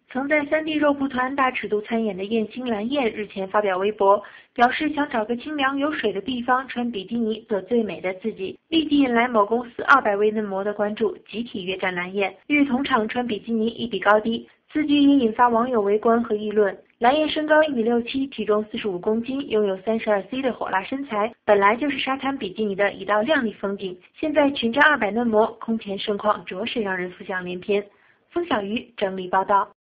曾在3D 肉蒲团大尺度参演的艳星蓝燕日前发表微博，表示想找个清凉有水的地方穿比基尼做最美的自己，立即引来某公司200位嫩模的关注，集体约战蓝燕，与同场穿比基尼一比高低。此举也引发网友围观和议论。蓝燕身高1.67米，体重45公斤，拥有32C 的火辣身材，本来就是沙滩比基尼的一道亮丽风景。现在群战200嫩模，空前盛况，着实让人浮想联翩。风小鱼整理报道。